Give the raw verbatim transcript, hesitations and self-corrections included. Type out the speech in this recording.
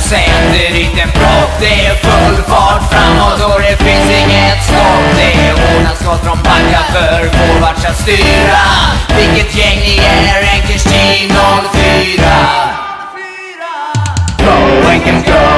sätter dit en propp. Det är full fart framåt och det finns inget stopp. Det är hårda skott från backar för forwards att styra. Vilket gäng ni är, Enkers team noll fyra. Go Enkers go!